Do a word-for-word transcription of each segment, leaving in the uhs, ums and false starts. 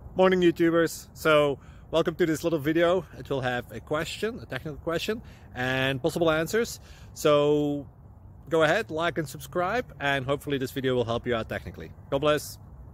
Morning YouTubers. So welcome to this little video. It will have a question, a technical question, and possible answers. So go ahead, like and subscribe, and hopefully this video will help you out technically. God bless.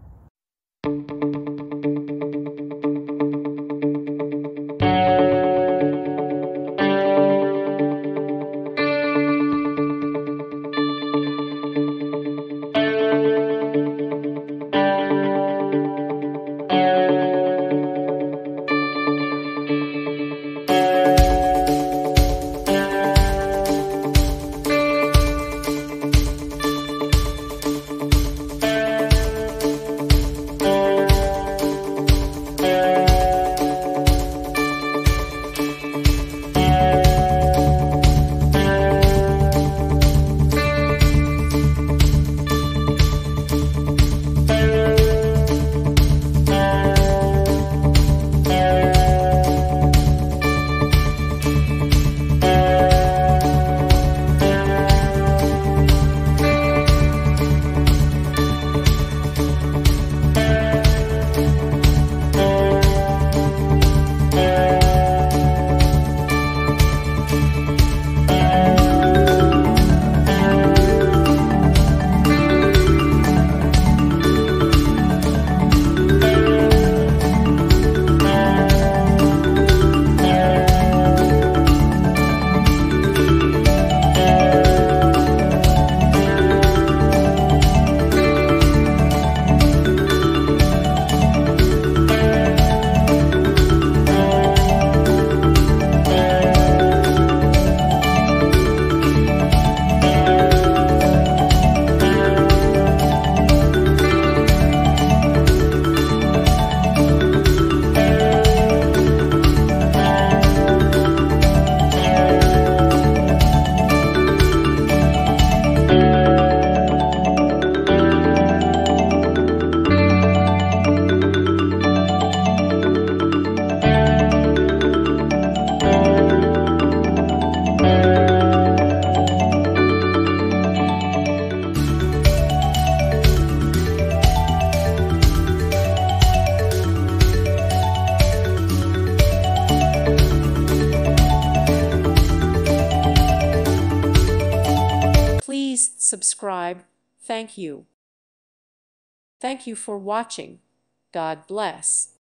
Please subscribe. Thank you. Thank you for watching. God bless.